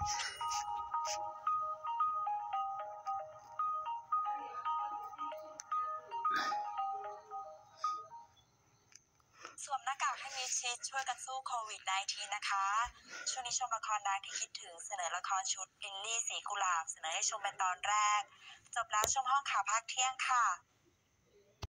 สวมหน้ากากให้มิดชิดช่วยกันสู้โควิด -19 นะคะ ช่วงนี้ชมละครดังที่คิดถึงเสนอละครชุดลิลลี่สีกุหลาบเสนอให้ชมเป็นตอนแรกจบแล้วชมห้องข่าวภาคเที่ยงค่ะ